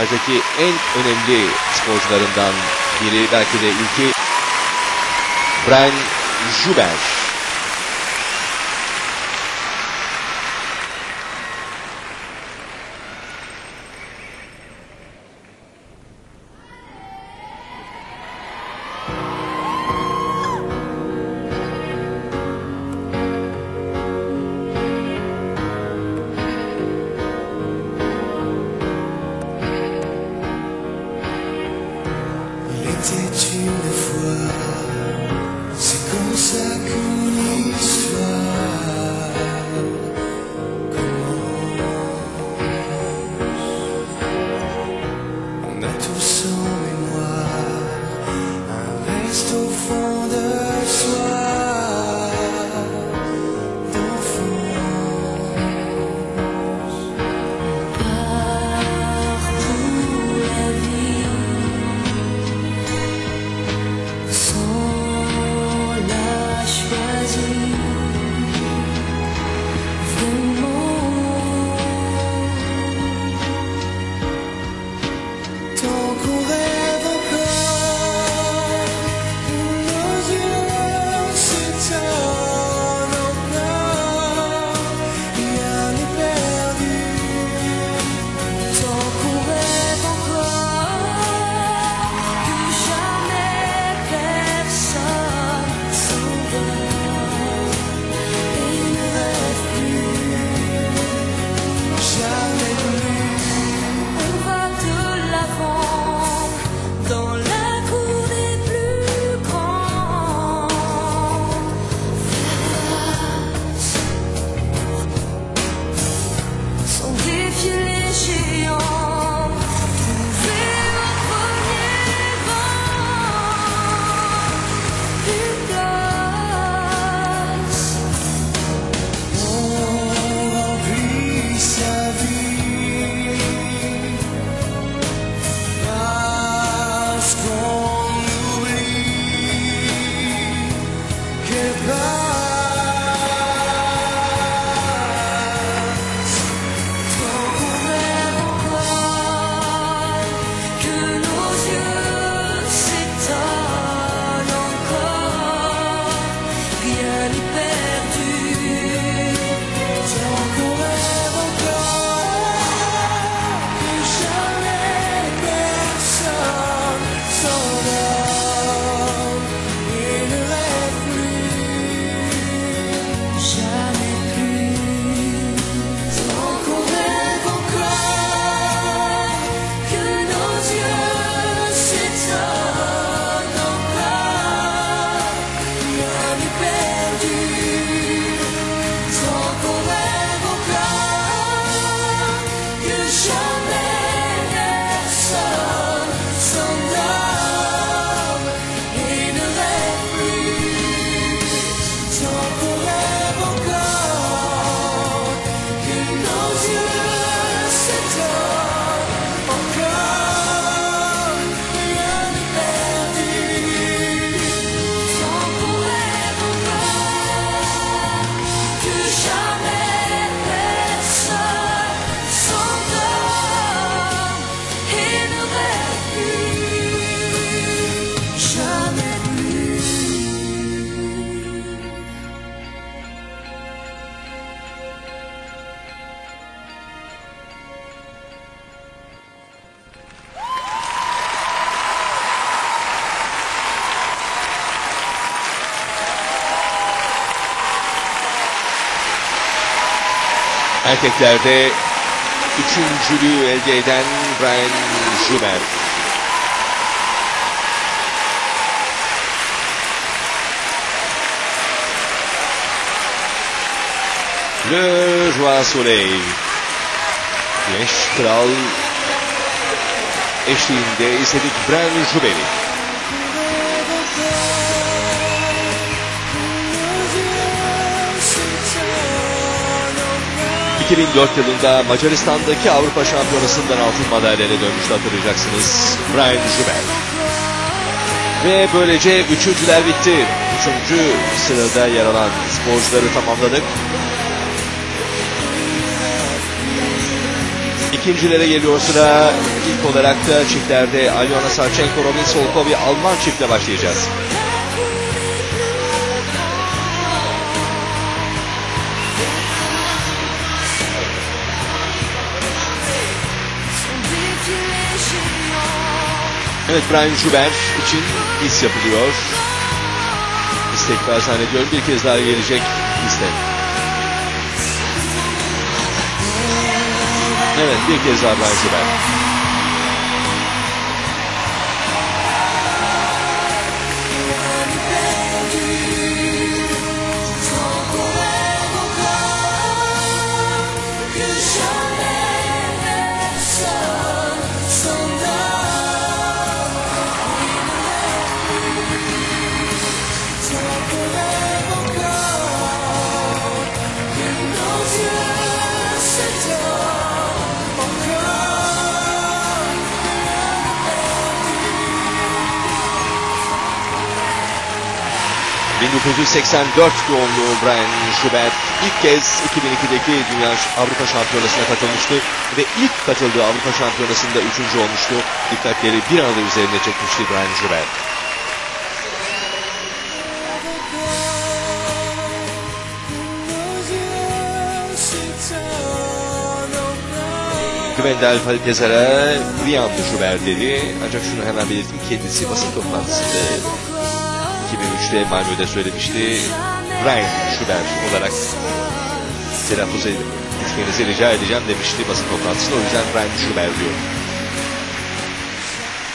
zamanlardaki en önemli sporcularından biri, belki de ilki Brian Joubert. L'étais une fois, c'est comme ça qu'une histoire commence. On a tous en mémoire un reste au fond de soi, d'enfance. Parcours la vie sans la choisir, vraiment. Tant qu'on rêve encore, nos yeux s'étonnent encore, rien n'est perdu. Tant qu'on rêve encore, que jamais personne s'endort et ne rêve plus, jamais plus. On va de l'avant dans la cour des plus grands, sans défier les géants, trouver au premier vent une place. On remplit sa vie parce qu'on oublie qu'elle passe. Tant qu'on rêve encore, que nos yeux s'étonnent encore, rien n'est perdu. Tant qu'on rêve encore, que jamais personne s'endort et ne rêve plus, jamais plus. Tant qu'on rêve encore, que nos yeux s'étonnent encore, rien n'est perdu. Tant qu'on rêve encore, que jamais personne s'endort et ne rêve plus. Tant qu'on rêve encore, que nos yeux s'étonnent encore, rien n'est perdu. Tant qu'on rêve encore, que jamais personne s'endort et ne rêve plus, jamais plus. Erkeklerde üçüncülüğü elde eden Brian Joubert. Le Roi Soleil, Güneş Kral eşliğinde izledik Brian Joubert'i. 2004 yılında Macaristan'daki Avrupa Şampiyonası'ndan altın madalyayla dönmüştü, hatırlayacaksınız, Brian Joubert. Ve böylece üçüncüler bitti. Üçüncü sırada yer alan sporcuları tamamladık. İkincilere geliyor sıra. İlk olarak da çiftlerde Alyona Savchenko, Robin Solkovi Alman çiftle başlayacağız. Evet, Brian Joubert için his yapılıyor. İstek zannediyorum bir kez daha gelecek istek. Evet, bir kez daha Brian Joubert. ...1984 doğumlu Brian Joubert ilk kez 2002'deki Dünya Avrupa Şampiyonası'na katılmıştı ve ilk katıldığı Avrupa Şampiyonası'nda 3. olmuştu. Dikkatleri bir anda üzerine çekmişti Brian Joubert. Gwendal Palpezer'e Brian Joubert dedi. Ancak şunu hemen belirteyim, kendisi basın toplantısında 2003'te Malmö'de söylemişti. Brian Joubert olarak telaffuz etmenizi rica edeceğim demişti basın toplantısında. O yüzden Brian Joubert diyor.